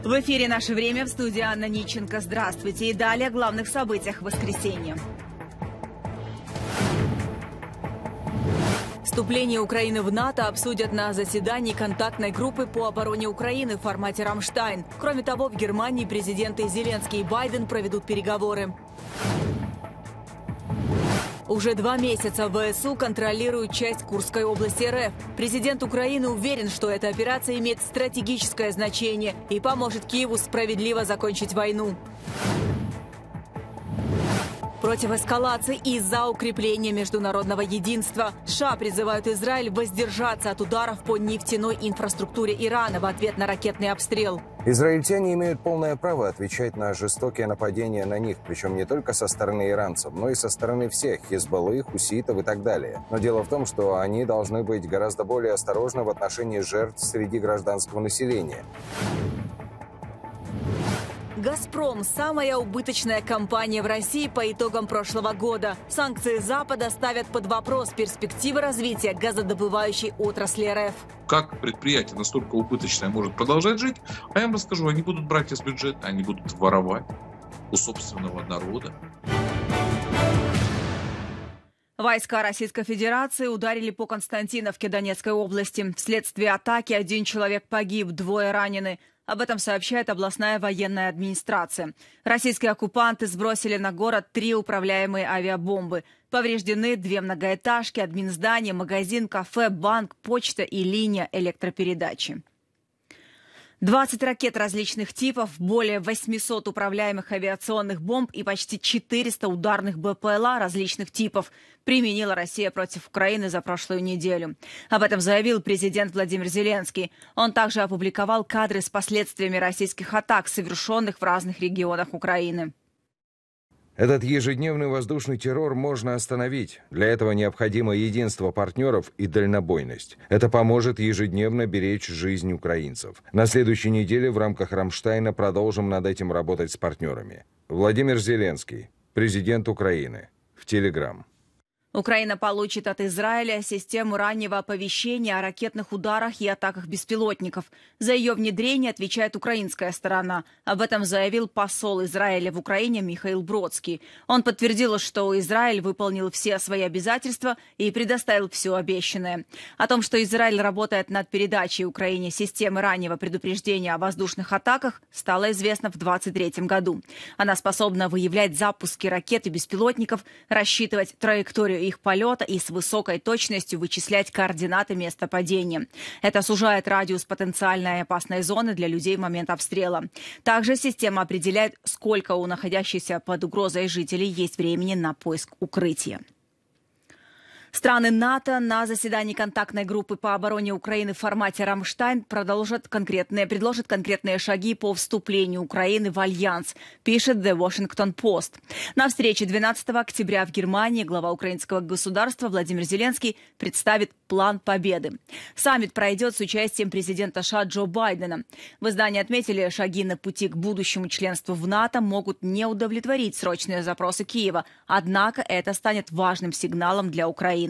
В эфире «Наше время», в студии Анна Ниченко. Здравствуйте. И далее о главных событиях воскресенья. Вступление Украины в НАТО обсудят на заседании контактной группы по обороне Украины в формате «Рамштайн». Кроме того, в Германии президенты Зеленский и Байден проведут переговоры. Уже 2 месяца ВСУ контролируют часть Курской области РФ. Президент Украины уверен, что эта операция имеет стратегическое значение и поможет Киеву справедливо закончить войну. Против эскалации и за укрепление международного единства. США призывают Израиль воздержаться от ударов по нефтяной инфраструктуре Ирана в ответ на ракетный обстрел. Израильтяне имеют полное право отвечать на жестокие нападения на них, причем не только со стороны иранцев, но и со стороны всех – Хизбаллы, хуситов и так далее. Но дело в том, что они должны быть гораздо более осторожны в отношении жертв среди гражданского населения. «Газпром» – самая убыточная компания в России по итогам прошлого года. Санкции Запада ставят под вопрос перспективы развития газодобывающей отрасли РФ. Как предприятие настолько убыточное может продолжать жить? А я вам расскажу, они будут брать из бюджета, они будут воровать у собственного народа. Войска Российской Федерации ударили по Константиновке Донецкой области. Вследствие атаки 1 человек погиб, 2 ранены. Об этом сообщает областная военная администрация. Российские оккупанты сбросили на город 3 управляемые авиабомбы. Повреждены 2 многоэтажки, админздание, магазин, кафе, банк, почта и линия электропередачи. 20 ракет различных типов, более 800 управляемых авиационных бомб и почти 400 ударных БПЛА различных типов применила Россия против Украины за прошлую неделю. Об этом заявил президент Владимир Зеленский. Он также опубликовал кадры с последствиями российских атак, совершенных в разных регионах Украины. Этот ежедневный воздушный террор можно остановить. Для этого необходимо единство партнеров и дальнобойность. Это поможет ежедневно беречь жизнь украинцев. На следующей неделе в рамках «Рамштайна» продолжим над этим работать с партнерами. Владимир Зеленский, президент Украины, в Телеграм. Украина получит от Израиля систему раннего оповещения о ракетных ударах и атаках беспилотников. За ее внедрение отвечает украинская сторона. Об этом заявил посол Израиля в Украине Михаил Бродский. Он подтвердил, что Израиль выполнил все свои обязательства и предоставил все обещанное. О том, что Израиль работает над передачей Украине системы раннего предупреждения о воздушных атаках, стало известно в 2023 году. Она способна выявлять запуски ракет и беспилотников, рассчитывать траекторию их полета и с высокой точностью вычислять координаты места падения. Это сужает радиус потенциальной опасной зоны для людей в момент обстрела. Также система определяет, сколько у находящихся под угрозой жителей есть времени на поиск укрытия. Страны НАТО на заседании контактной группы по обороне Украины в формате «Рамштайн» предложат конкретные шаги по вступлению Украины в Альянс, пишет The Washington Post. На встрече 12 октября в Германии глава украинского государства Владимир Зеленский представит план победы. Саммит пройдет с участием президента США Джо Байдена. В издании отметили, шаги на пути к будущему членству в НАТО могут не удовлетворить срочные запросы Киева, однако это станет важным сигналом для Украины.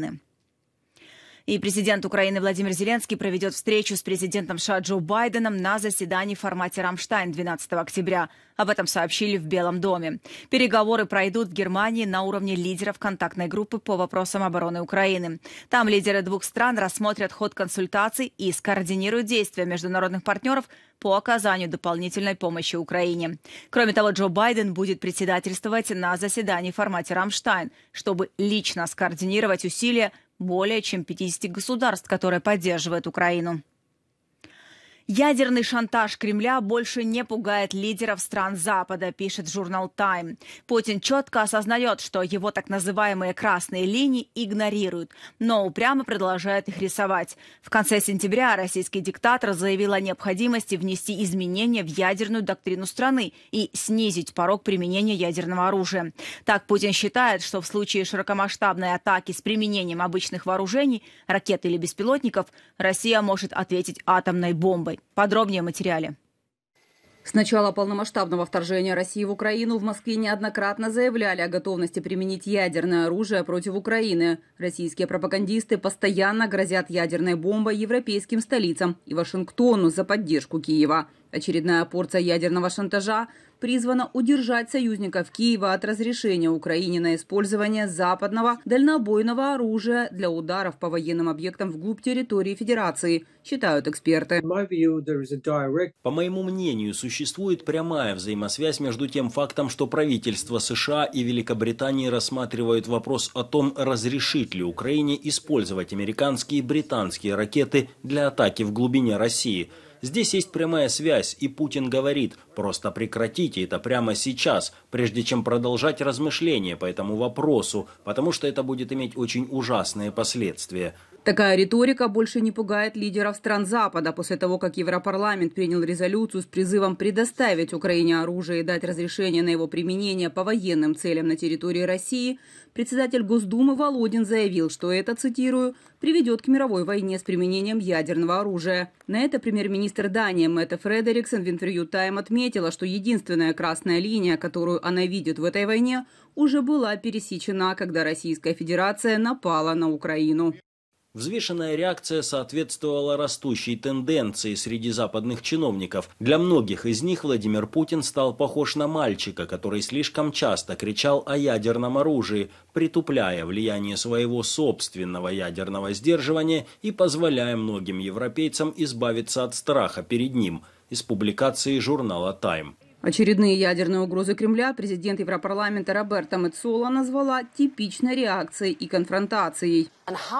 И президент Украины Владимир Зеленский проведет встречу с президентом США Джо Байденом на заседании в формате «Рамштайн» 12 октября. Об этом сообщили в Белом доме. Переговоры пройдут в Германии на уровне лидеров контактной группы по вопросам обороны Украины. Там лидеры 2 стран рассмотрят ход консультаций и скоординируют действия международных партнеров по оказанию дополнительной помощи Украине. Кроме того, Джо Байден будет председательствовать на заседании в формате «Рамштайн», чтобы лично скоординировать усилия более чем 50 государств, которые поддерживают Украину. Ядерный шантаж Кремля больше не пугает лидеров стран Запада, пишет журнал Time. Путин четко осознает, что его так называемые красные линии игнорируют, но упрямо продолжает их рисовать. В конце сентября российский диктатор заявил о необходимости внести изменения в ядерную доктрину страны и снизить порог применения ядерного оружия. Так Путин считает, что в случае широкомасштабной атаки с применением обычных вооружений, ракет или беспилотников, Россия может ответить атомной бомбой. Подробнее в материале. С начала полномасштабного вторжения России в Украину в Москве неоднократно заявляли о готовности применить ядерное оружие против Украины. Российские пропагандисты постоянно грозят ядерной бомбой европейским столицам и Вашингтону за поддержку Киева. Очередная порция ядерного шантажа призвана удержать союзников Киева от разрешения Украине на использование западного дальнобойного оружия для ударов по военным объектам вглубь территории Федерации, считают эксперты. По моему мнению, существует прямая взаимосвязь между тем фактом, что правительства США и Великобритании рассматривают вопрос о том, разрешить ли Украине использовать американские и британские ракеты для атаки в глубине России. Здесь есть прямая связь, и Путин говорит: просто прекратите это прямо сейчас, прежде чем продолжать размышления по этому вопросу, потому что это будет иметь очень ужасные последствия. Такая риторика больше не пугает лидеров стран Запада. После того, как Европарламент принял резолюцию с призывом предоставить Украине оружие и дать разрешение на его применение по военным целям на территории России, председатель Госдумы Володин заявил, что это, цитирую, приведет к мировой войне с применением ядерного оружия. На это премьер-министр Дании Метте Фредериксен в интервью Time отметила, что единственная красная линия, которую она видит в этой войне, уже была пересечена, когда Российская Федерация напала на Украину. Взвешенная реакция соответствовала растущей тенденции среди западных чиновников. Для многих из них Владимир Путин стал похож на мальчика, который слишком часто кричал о ядерном оружии, притупляя влияние своего собственного ядерного сдерживания и позволяя многим европейцам избавиться от страха перед ним. Из публикации журнала Time. Очередные ядерные угрозы Кремля президент Европарламента Роберта Меццола назвала типичной реакцией и конфронтацией.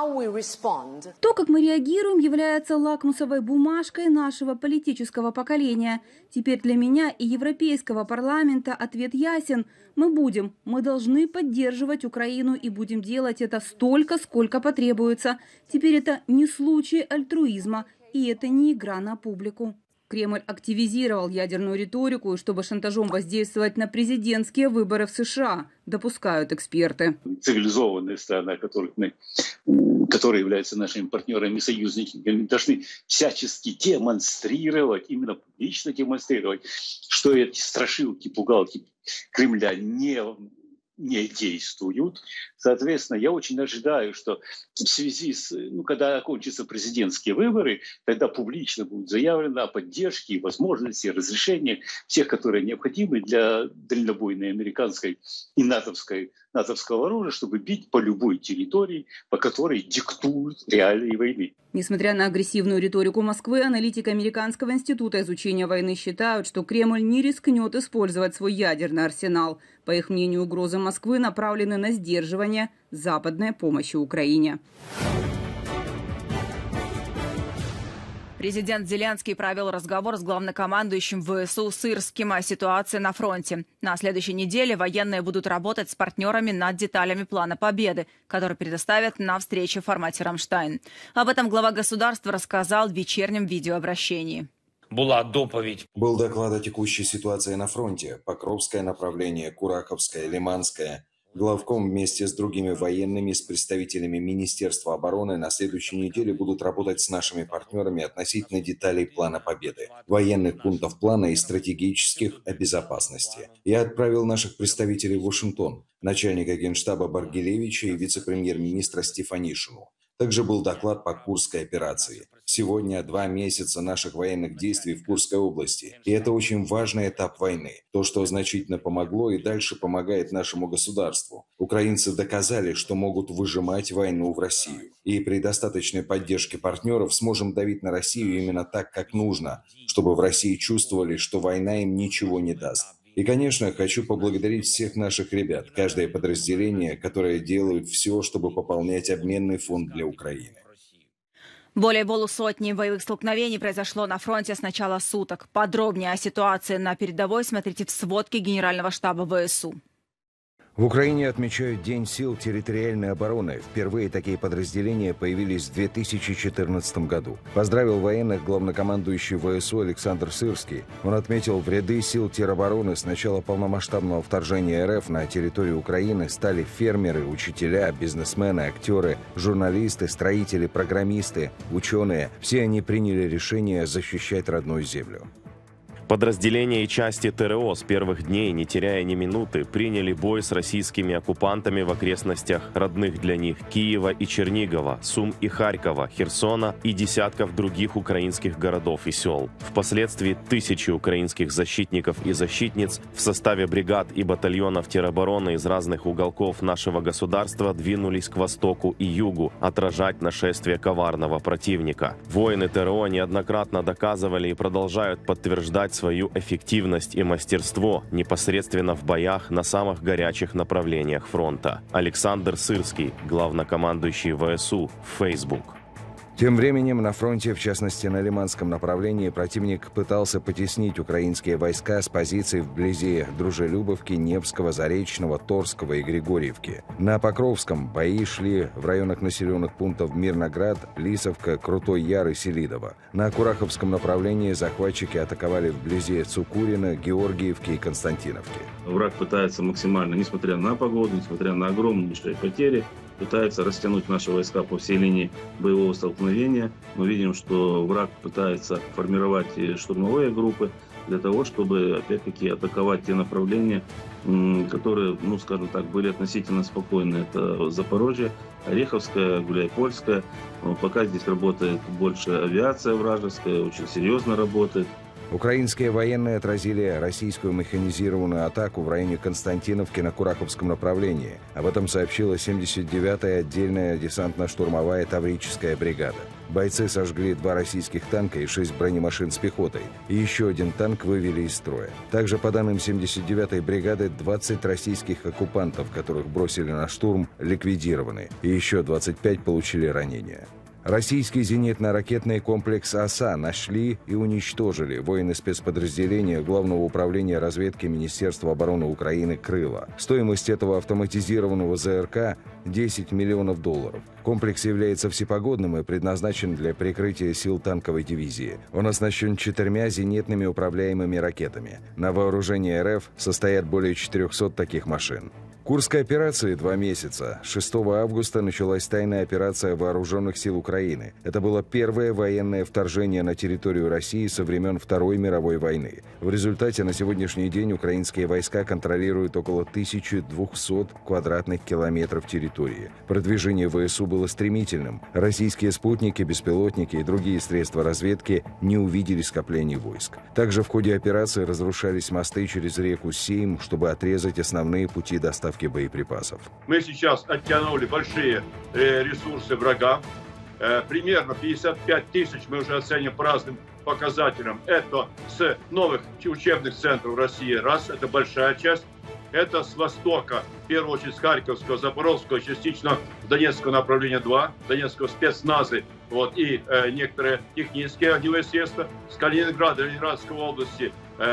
То, как мы реагируем, является лакмусовой бумажкой нашего политического поколения. Теперь для меня и Европейского парламента ответ ясен. Мы должны поддерживать Украину и будем делать это столько, сколько потребуется. Теперь это не случай альтруизма, и это не игра на публику. Кремль активизировал ядерную риторику, чтобы шантажом воздействовать на президентские выборы в США, допускают эксперты. Цивилизованные страны, которые являются нашими партнерами и союзниками, должны всячески демонстрировать, именно публично демонстрировать, что эти страшилки, пугалки Кремля не действуют. Соответственно, я очень ожидаю, что в связи с, когда окончатся президентские выборы, тогда публично будет заявлено о поддержке и возможности разрешения всех, которые необходимы для дальнобойной американской и натовского оружия, чтобы бить по любой территории, по которой диктуют реалии войны. Несмотря на агрессивную риторику Москвы, аналитики Американского института изучения войны считают, что Кремль не рискнет использовать свой ядерный арсенал. По их мнению, угрозы Москвы направлены на сдерживание западной помощи Украине. Президент Зеленский провел разговор с главнокомандующим ВСУ Сырским о ситуации на фронте. На следующей неделе военные будут работать с партнерами над деталями плана победы, который предоставят на встрече в формате «Рамштайн». Об этом глава государства рассказал в вечернем видеообращении. Был доклад о текущей ситуации на фронте. Покровское направление, Кураховское, Лиманское. Главком вместе с другими военными, с представителями Министерства обороны на следующей неделе будут работать с нашими партнерами относительно деталей плана победы, военных пунктов плана и стратегических о безопасности. Я отправил наших представителей в Вашингтон, начальника Генштаба Баргилевича и вице-премьер-министра Стефанишину. Также был доклад по Курской операции. Сегодня 2 месяца наших военных действий в Курской области. И это очень важный этап войны. То, что значительно помогло и дальше помогает нашему государству. Украинцы доказали, что могут выжимать войну в Россию. И при достаточной поддержке партнеров сможем давить на Россию именно так, как нужно, чтобы в России чувствовали, что война им ничего не даст. И, конечно, хочу поблагодарить всех наших ребят, каждое подразделение, которое делает все, чтобы пополнять обменный фонд для Украины. Более полусотни боевых столкновений произошло на фронте с начала суток. Подробнее о ситуации на передовой смотрите в сводке Генерального штаба ВСУ. В Украине отмечают День сил территориальной обороны. Впервые такие подразделения появились в 2014 году. Поздравил военных главнокомандующий ВСУ Александр Сырский. Он отметил, в ряды сил теробороны с начала полномасштабного вторжения РФ на территорию Украины стали фермеры, учителя, бизнесмены, актеры, журналисты, строители, программисты, ученые. Все они приняли решение защищать родную землю. Подразделения и части ТРО с первых дней, не теряя ни минуты, приняли бой с российскими оккупантами в окрестностях родных для них Киева и Чернигова, Сум и Харькова, Херсона и десятков других украинских городов и сел. Впоследствии тысячи украинских защитников и защитниц в составе бригад и батальонов теробороны из разных уголков нашего государства двинулись к востоку и югу отражать нашествие коварного противника. Воины ТРО неоднократно доказывали и продолжают подтверждать свою эффективность и мастерство непосредственно в боях на самых горячих направлениях фронта. Александр Сырский, главнокомандующий ВСУ, в Facebook. Тем временем на фронте, в частности на Лиманском направлении, противник пытался потеснить украинские войска с позиций вблизи Дружелюбовки, Невского, Заречного, Торского и Григорьевки. На Покровском бои шли в районах населенных пунктов Мирноград, Лисовка, Крутой Яр и Селидово. На Кураховском направлении захватчики атаковали вблизи Цукурина, Георгиевки и Константиновки. Враг пытается максимально, несмотря на погоду, несмотря на огромнейшие потери, пытается растянуть наши войска по всей линии боевого столкновения. Мы видим, что враг пытается формировать штурмовые группы для того, чтобы, опять-таки, атаковать те направления, которые, скажем так, были относительно спокойны. Это Запорожье, Ореховская, Гуляйпольская. Пока здесь работает больше авиация вражеская, очень серьезно работает. Украинские военные отразили российскую механизированную атаку в районе Константиновки на Кураховском направлении. Об этом сообщила 79-я отдельная десантно-штурмовая таврическая бригада. Бойцы сожгли 2 российских танка и 6 бронемашин с пехотой. И еще один танк вывели из строя. Также, по данным 79-й бригады, 20 российских оккупантов, которых бросили на штурм, ликвидированы. И еще 25 получили ранения. Российский зенитно-ракетный комплекс «Оса» нашли и уничтожили воины спецподразделения Главного управления разведки Министерства обороны Украины «Крыло». Стоимость этого автоматизированного ЗРК – $10 миллионов. Комплекс является всепогодным и предназначен для прикрытия сил танковой дивизии. Он оснащен 4 зенитными управляемыми ракетами. На вооружении РФ состоят более 400 таких машин. Курской операции 2 месяца. 6 августа началась тайная операция Вооруженных сил Украины. Это было первое военное вторжение на территорию России со времен Второй мировой войны. В результате на сегодняшний день украинские войска контролируют около 1200 квадратных километров территории. Продвижение ВСУ было стремительным. Российские спутники, беспилотники и другие средства разведки не увидели скоплений войск. Также в ходе операции разрушались мосты через реку Сейм, чтобы отрезать основные пути доставки боеприпасов. Мы сейчас оттянули большие ресурсы врага. Примерно 55 тысяч мы уже оценим по разным показателям. Это с новых учебных центров России. Раз, это большая часть. Это с востока, в первую очередь с Харьковского, Запорожского, частично с Донецкого направления 2, Донецкого спецназы, и некоторые технические огневые средства. С Калининграда, Ленинградской области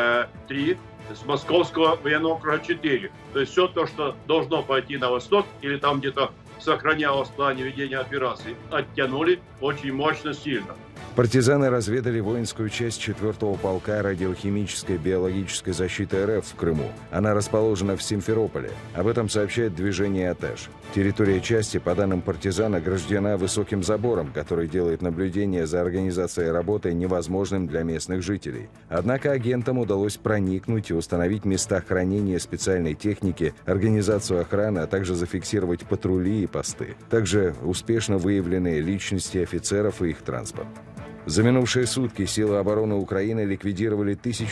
3. С Московского военного округа 4. То есть все то, что должно пойти на восток или там где-то сохранялось в плане ведения операций, оттянули очень мощно, сильно. Партизаны разведали воинскую часть 4-го полка радиохимической биологической защиты РФ в Крыму. Она расположена в Симферополе. Об этом сообщает движение «Атеш». Территория части, по данным партизан, ограждена высоким забором, который делает наблюдение за организацией работы невозможным для местных жителей. Однако агентам удалось проникнуть и установить места хранения специальной техники, организацию охраны, а также зафиксировать патрули и посты. Также успешно выявлены личности офицеров и их транспорт. За минувшие сутки силы обороны Украины ликвидировали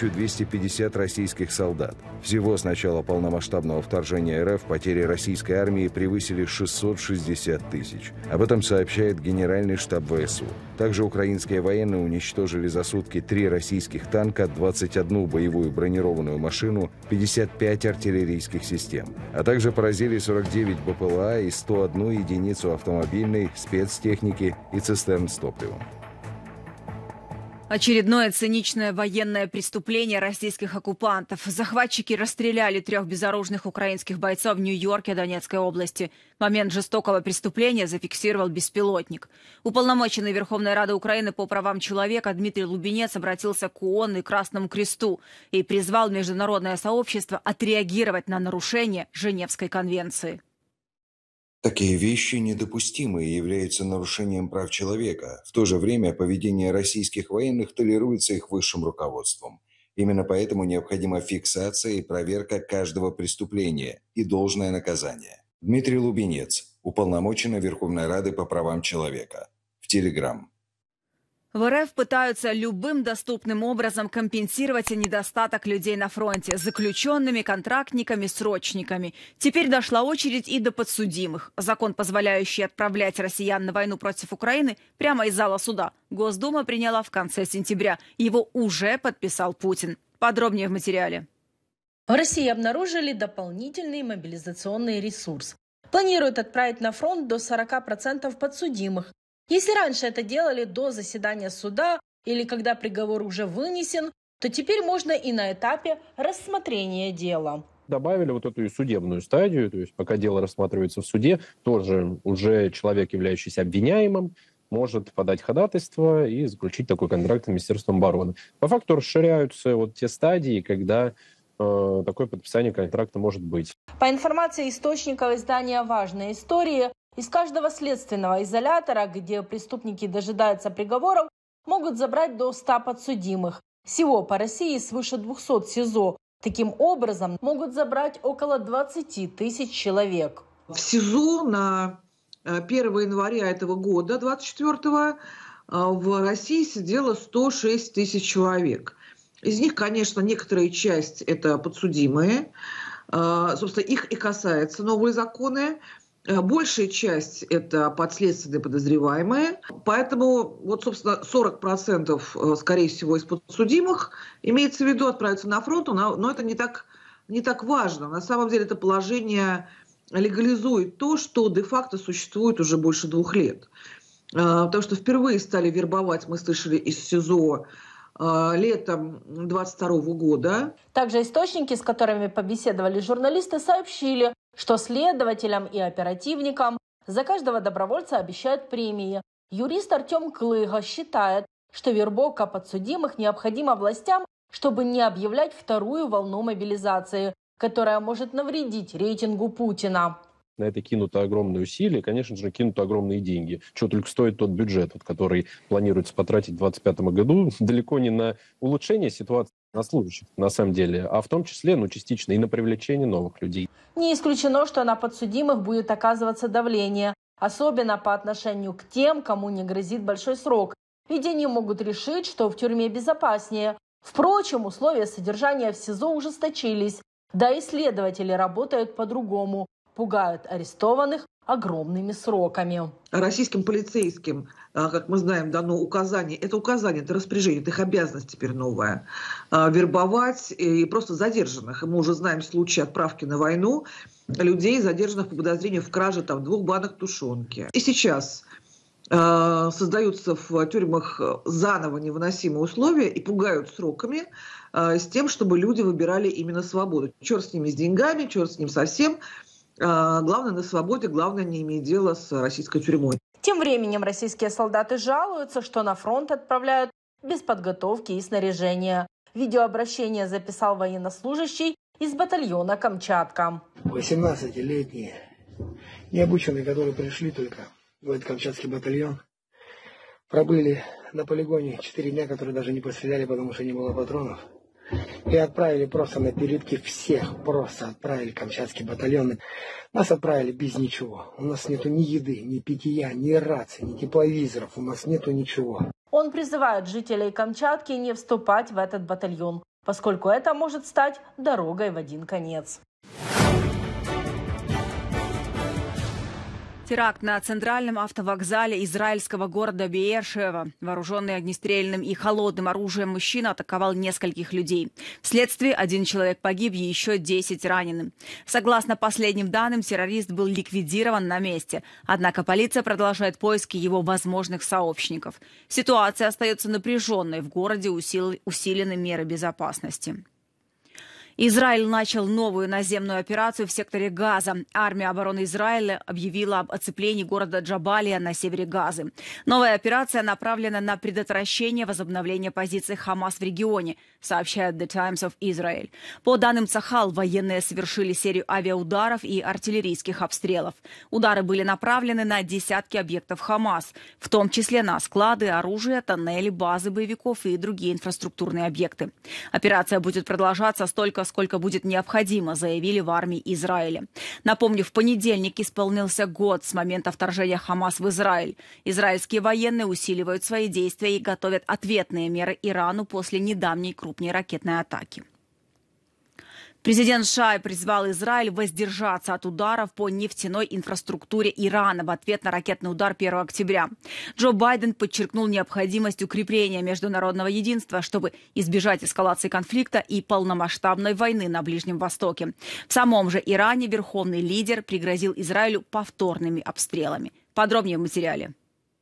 1250 российских солдат. Всего с начала полномасштабного вторжения РФ потери российской армии превысили 660 тысяч. Об этом сообщает Генеральный штаб ВСУ. Также украинские военные уничтожили за сутки 3 российских танка, 21 боевую бронированную машину, 55 артиллерийских систем, а также поразили 49 БПЛА и 101 единицу автомобильной, спецтехники и цистерн с топливом. Очередное циничное военное преступление российских оккупантов. Захватчики расстреляли 3 безоружных украинских бойцов в Нью-Йорке Донецкой области. Момент жестокого преступления зафиксировал беспилотник. Уполномоченный Верховной Рады Украины по правам человека Дмитрий Лубенец обратился к ООН и Красному Кресту и призвал международное сообщество отреагировать на нарушение Женевской конвенции. Такие вещи недопустимы и являются нарушением прав человека. В то же время поведение российских военных толерируется их высшим руководством. Именно поэтому необходима фиксация и проверка каждого преступления и должное наказание. Дмитрий Лубенец, уполномоченный Верховной Рады по правам человека. В Телеграм. В РФ пытаются любым доступным образом компенсировать недостаток людей на фронте – заключенными, контрактниками, срочниками. Теперь дошла очередь и до подсудимых. Закон, позволяющий отправлять россиян на войну против Украины прямо из зала суда, Госдума приняла в конце сентября. Его уже подписал Путин. Подробнее в материале. В России обнаружили дополнительный мобилизационный ресурс. Планируют отправить на фронт до 40% подсудимых. Если раньше это делали до заседания суда или когда приговор уже вынесен, то теперь можно и на этапе рассмотрения дела. Добавили вот эту судебную стадию, то есть пока дело рассматривается в суде, тоже уже человек, являющийся обвиняемым, может подать ходатайство и заключить такой контракт с Министерством обороны. По факту расширяются вот те стадии, когда такое подписание контракта может быть. По информации источников издания «Важные истории», из каждого следственного изолятора, где преступники дожидаются приговоров, могут забрать до 100 подсудимых. Всего по России свыше 200 СИЗО. Таким образом, могут забрать около 20 тысяч человек. В СИЗО на 1 января этого года, 24-го, в России сидело 106 тысяч человек. Из них, конечно, некоторая часть – это подсудимые. Собственно, их и касаются новые законы. Большая часть – это подследственные подозреваемые. Поэтому, вот, собственно, 40%, скорее всего, из подсудимых, имеется в виду, отправиться на фронт, но это не так важно. На самом деле это положение легализует то, что де-факто существует уже больше 2 лет. Потому что впервые стали вербовать, мы слышали, из СИЗО летом 22 года. Также источники, с которыми побеседовали журналисты, сообщили, что следователям и оперативникам за каждого добровольца обещают премии. Юрист Артем Клыга считает, что вербовка подсудимых необходима властям, чтобы не объявлять вторую волну мобилизации, которая может навредить рейтингу Путина. На это кинуто огромные усилия, конечно же, кинуты огромные деньги. Что только стоит тот бюджет, который планируется потратить в 2025 году, далеко не на улучшение ситуации на служащих, на самом деле, а в том числе, частично и на привлечение новых людей. Не исключено, что на подсудимых будет оказываться давление, особенно по отношению к тем, кому не грозит большой срок. Ведь они могут решить, что в тюрьме безопаснее. Впрочем, условия содержания в СИЗО ужесточились. Да и следователи работают по-другому. Пугают арестованных огромными сроками. Российским полицейским, как мы знаем, дано указание, это распоряжение, это их обязанность теперь новая, вербовать и просто задержанных. И мы уже знаем случаи отправки на войну людей, задержанных по подозрению в краже 2 банок тушенки. И сейчас создаются в тюрьмах заново невыносимые условия и пугают сроками с тем, чтобы люди выбирали именно свободу. Черт с ними с деньгами, черт с ним совсем. Главное на свободе, главное не иметь дела с российской тюрьмой. Тем временем российские солдаты жалуются, что на фронт отправляют без подготовки и снаряжения. Видеообращение записал военнослужащий из батальона «Камчатка». 18-летние, необученные, которые пришли только в этот Камчатский батальон, пробыли на полигоне 4 дня, которые даже не постреляли, потому что не было патронов. И отправили просто на передки всех, просто отправили Камчатский батальон. Нас отправили без ничего. У нас нету ни еды, ни питья, ни раций, ни тепловизоров. У нас нету ничего. Он призывает жителей Камчатки не вступать в этот батальон, поскольку это может стать дорогой в один конец. Теракт на центральном автовокзале израильского города Беэр-Шева. Вооруженный огнестрельным и холодным оружием мужчина атаковал нескольких людей. Вследствие 1 человек погиб, еще 10 ранены. Согласно последним данным, террорист был ликвидирован на месте. Однако полиция продолжает поиски его возможных сообщников. Ситуация остается напряженной. В городе усилены меры безопасности. Израиль начал новую наземную операцию в секторе Газа. Армия обороны Израиля объявила об оцеплении города Джабалия на севере Газы. Новая операция направлена на предотвращение возобновления позиций Хамас в регионе, сообщает The Times of Israel. По данным Цахал, военные совершили серию авиаударов и артиллерийских обстрелов. Удары были направлены на десятки объектов Хамас, в том числе на склады, оружие, тоннели, базы боевиков и другие инфраструктурные объекты. Операция будет продолжаться столько, сколько будет необходимо, заявили в армии Израиля. Напомню, в понедельник исполнился год с момента вторжения Хамас в Израиль. Израильские военные усиливают свои действия и готовят ответные меры Ирану после недавней крупной ракетной атаки. Президент США призвал Израиль воздержаться от ударов по нефтяной инфраструктуре Ирана в ответ на ракетный удар 1 октября. Джо Байден подчеркнул необходимость укрепления международного единства, чтобы избежать эскалации конфликта и полномасштабной войны на Ближнем Востоке. В самом же Иране верховный лидер пригрозил Израилю повторными обстрелами. Подробнее в материале.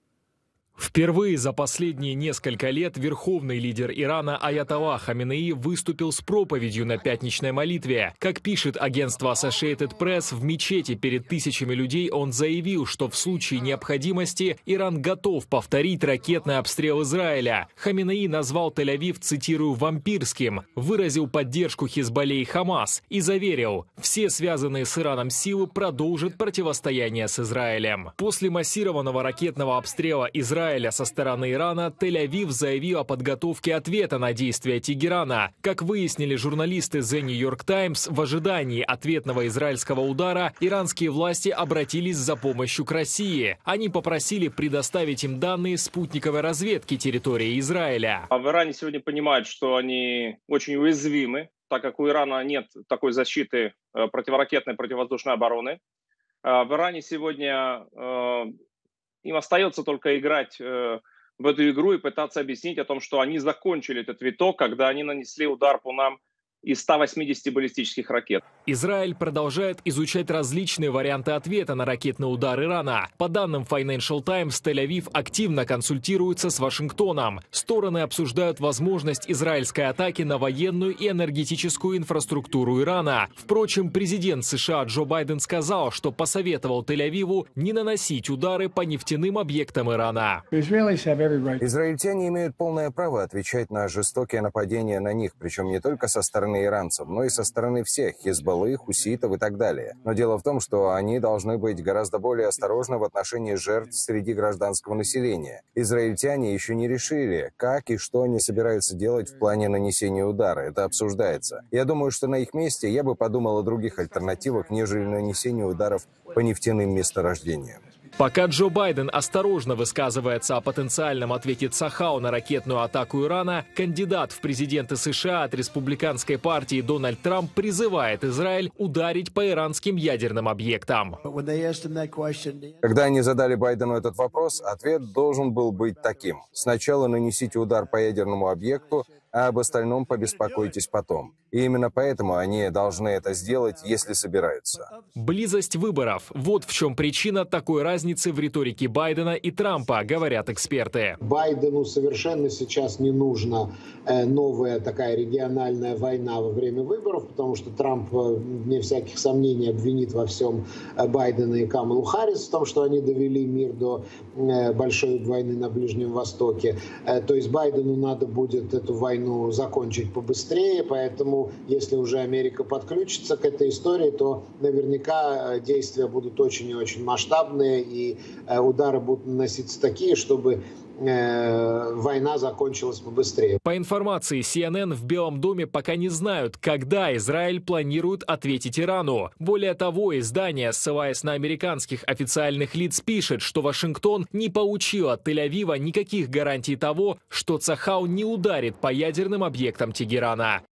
Впервые за последние несколько лет верховный лидер Ирана Аятолла Хаминеи выступил с проповедью на пятничной молитве. Как пишет агентство Associated Press, в мечети перед тысячами людей он заявил, что в случае необходимости Иран готов повторить ракетный обстрел Израиля. Хаминеи назвал Тель-Авив, цитирую, «вампирским», выразил поддержку Хизбалле и Хамас и заверил, все связанные с Ираном силы продолжат противостояние с Израилем. После массированного ракетного обстрела Израиля со стороны Ирана Тель-Авив заявил о подготовке ответа на действия Тегерана. Как выяснили журналисты The New York Times, в ожидании ответного израильского удара иранские власти обратились за помощью к России. Они попросили предоставить им данные спутниковой разведки территории Израиля. В Иране сегодня понимают, что они очень уязвимы, так как у Ирана нет такой защиты противоракетной, противовоздушной обороны. В Иране сегодня им остается только играть в эту игру и пытаться объяснить о том, что они закончили этот виток, когда они нанесли удар по нам из 180 баллистических ракет. Израиль продолжает изучать различные варианты ответа на ракетный удар Ирана. По данным Financial Times, Тель-Авив активно консультируется с Вашингтоном. Стороны обсуждают возможность израильской атаки на военную и энергетическую инфраструктуру Ирана. Впрочем, президент США Джо Байден сказал, что посоветовал Тель-Авиву не наносить удары по нефтяным объектам Ирана. Израильтяне имеют полное право отвечать на жестокие нападения на них, причем не только со стороны иранцев, но и со стороны всех – Хизбаллы, хуситов и так далее. Но дело в том, что они должны быть гораздо более осторожны в отношении жертв среди гражданского населения. Израильтяне еще не решили, как и что они собираются делать в плане нанесения удара. Это обсуждается. Я думаю, что на их месте я бы подумал о других альтернативах, нежели нанесению ударов по нефтяным месторождениям. Пока Джо Байден осторожно высказывается о потенциальном ответе Цахал на ракетную атаку Ирана, кандидат в президенты США от республиканской партии Дональд Трамп призывает Израиль ударить по иранским ядерным объектам. Когда они задали Байдену этот вопрос, ответ должен был быть таким. Сначала нанесите удар по ядерному объекту, а об остальном побеспокойтесь потом. И именно поэтому они должны это сделать, если собираются. Близость выборов – вот в чем причина такой разницы в риторике Байдена и Трампа, говорят эксперты. Байдену совершенно сейчас не нужна новая такая региональная война во время выборов, потому что Трамп, вне всяких сомнений, обвинит во всем Байдена и Камалу Харрис в том, что они довели мир до большой войны на Ближнем Востоке. То есть Байдену надо будет эту войну закончить побыстрее, поэтому если уже Америка подключится к этой истории, то наверняка действия будут очень и очень масштабные, и удары будут наноситься такие, чтобы война закончилась побыстрее. По информации CNN, в Белом доме пока не знают, когда Израиль планирует ответить Ирану. Более того, издание, ссылаясь на американских официальных лиц, пишет, что Вашингтон не получил от Тель-Авива никаких гарантий того, что Цахал не ударит по ядерным объектам Тегерана.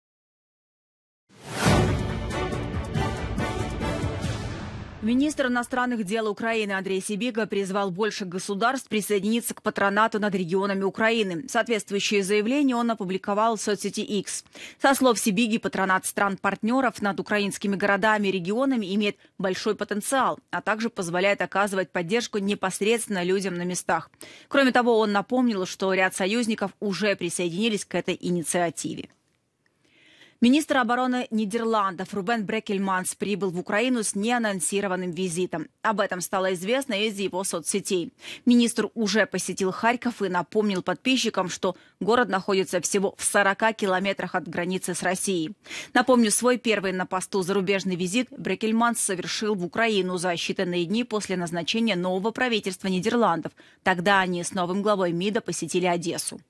Министр иностранных дел Украины Андрей Сибига призвал больше государств присоединиться к патронату над регионами Украины. Соответствующее заявление он опубликовал в соцсети X. Со слов Сибиги, патронат стран-партнеров над украинскими городами и регионами имеет большой потенциал, а также позволяет оказывать поддержку непосредственно людям на местах. Кроме того, он напомнил, что ряд союзников уже присоединились к этой инициативе. Министр обороны Нидерландов Рубен Брекельманс прибыл в Украину с неанонсированным визитом. Об этом стало известно из его соцсетей. Министр уже посетил Харьков и напомнил подписчикам, что город находится всего в 40 километрах от границы с Россией. Напомню, свой первый на посту зарубежный визит Брекельманс совершил в Украину за считанные дни после назначения нового правительства Нидерландов. Тогда они с новым главой МИДа посетили Одессу.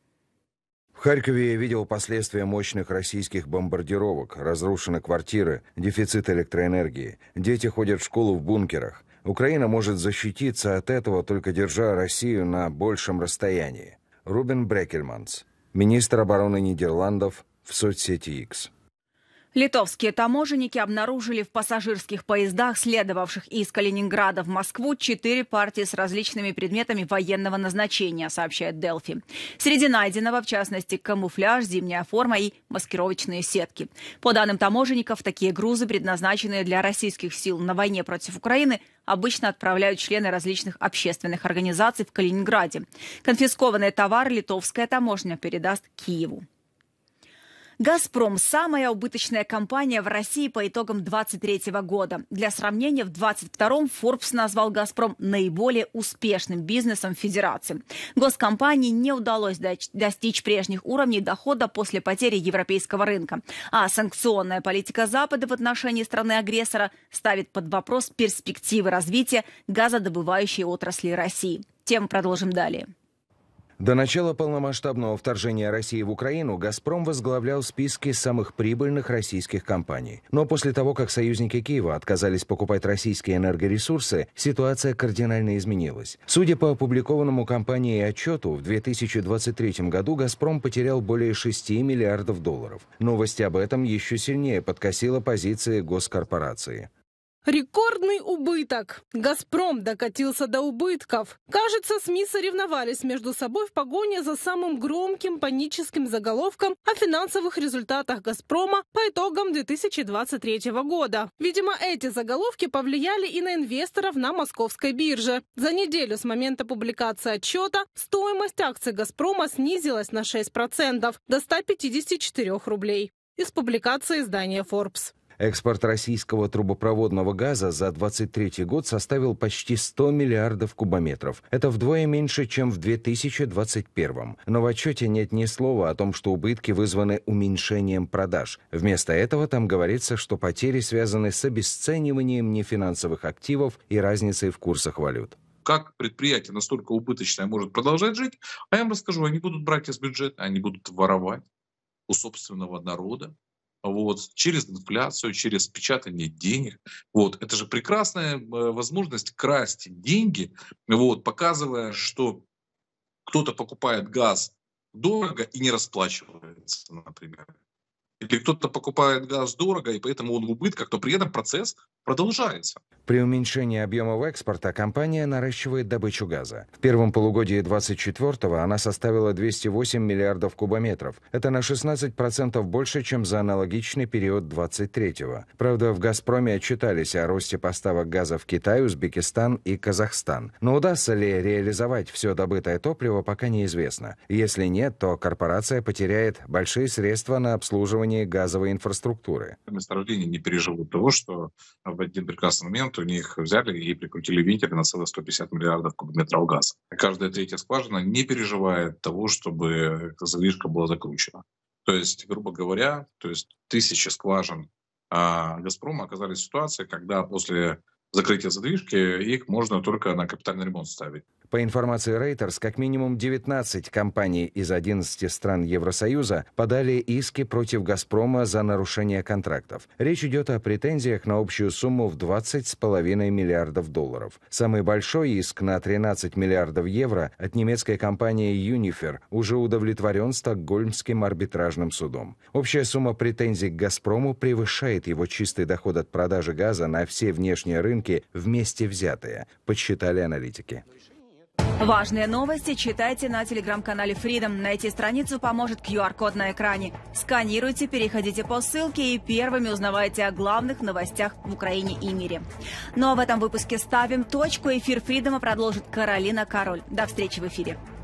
В Харькове я видел последствия мощных российских бомбардировок, разрушены квартиры, дефицит электроэнергии. Дети ходят в школу в бункерах. Украина может защититься от этого, только держа Россию на большем расстоянии. Рубен Брекельманс, министр обороны Нидерландов, в соцсети X. Литовские таможенники обнаружили в пассажирских поездах, следовавших из Калининграда в Москву, 4 партии с различными предметами военного назначения, сообщает Делфи. Среди найденного, в частности, камуфляж, зимняя форма и маскировочные сетки. По данным таможенников, такие грузы, предназначенные для российских сил на войне против Украины, обычно отправляют члены различных общественных организаций в Калининграде. Конфискованные товары литовская таможня передаст Киеву. «Газпром» – самая убыточная компания в России по итогам 2023 года. Для сравнения, в 2022-м Forbes назвал «Газпром» наиболее успешным бизнесом Федерации. Госкомпании не удалось достичь прежних уровней дохода после потери европейского рынка. А санкционная политика Запада в отношении страны-агрессора ставит под вопрос перспективы развития газодобывающей отрасли России. Тему продолжим далее. До начала полномасштабного вторжения России в Украину «Газпром» возглавлял списки самых прибыльных российских компаний. Но после того, как союзники Киева отказались покупать российские энергоресурсы, ситуация кардинально изменилась. Судя по опубликованному компанией отчету, в 2023 году «Газпром» потерял более 6 миллиардов долларов. Новость об этом еще сильнее подкосила позиции госкорпорации. Рекордный убыток. «Газпром» докатился до убытков. Кажется, СМИ соревновались между собой в погоне за самым громким паническим заголовком о финансовых результатах «Газпрома» по итогам 2023 года. Видимо, эти заголовки повлияли и на инвесторов на московской бирже. За неделю с момента публикации отчета стоимость акций «Газпрома» снизилась на 6% до 154 рублей. Из публикации издания Forbes. Экспорт российского трубопроводного газа за 2023 год составил почти 100 миллиардов кубометров. Это вдвое меньше, чем в 2021. Но в отчете нет ни слова о том, что убытки вызваны уменьшением продаж. Вместо этого там говорится, что потери связаны с обесцениванием нефинансовых активов и разницей в курсах валют. Как предприятие настолько убыточное может продолжать жить? А я вам расскажу, они будут брать из бюджета, они будут воровать у собственного народа. Через инфляцию, через печатание денег. Это же прекрасная возможность красть деньги, показывая, что кто-то покупает газ дорого и не расплачивается, например. Или кто-то покупает газ дорого, и поэтому он в убытках, то при этом процесс продолжается. При уменьшении объемов экспорта компания наращивает добычу газа. В первом полугодии 2024-го она составила 208 миллиардов кубометров. Это на 16% больше, чем за аналогичный период 2023-го. Правда, в «Газпроме» отчитались о росте поставок газа в Китай, Узбекистан и Казахстан. Но удастся ли реализовать все добытое топливо, пока неизвестно. Если нет, то корпорация потеряет большие средства на обслуживание газовой инфраструктуры. Месторождения не переживут того, что в один прекрасный момент у них взяли и прикрутили винтель на целых 150 миллиардов кубометров газа. Каждая третья скважина не переживает того, чтобы задвижка была закручена. То есть, грубо говоря, тысячи скважин «Газпрома» оказались в ситуации, когда после закрытия задвижки их можно только на капитальный ремонт ставить. По информации Reuters, как минимум 19 компаний из 11 стран Евросоюза подали иски против «Газпрома» за нарушение контрактов. Речь идет о претензиях на общую сумму в 20,5 миллиардов долларов. Самый большой иск на 13 миллиардов евро от немецкой компании Uniper уже удовлетворен Стокгольмским арбитражным судом. Общая сумма претензий к «Газпрому» превышает его чистый доход от продажи газа на все внешние рынки вместе взятые, подсчитали аналитики. Важные новости читайте на телеграм-канале Freedom. Найти страницу поможет QR-код на экране. Сканируйте, переходите по ссылке и первыми узнавайте о главных новостях в Украине и мире. Ну а в этом выпуске ставим точку. Эфир Freedom продолжит Каролина Король. До встречи в эфире.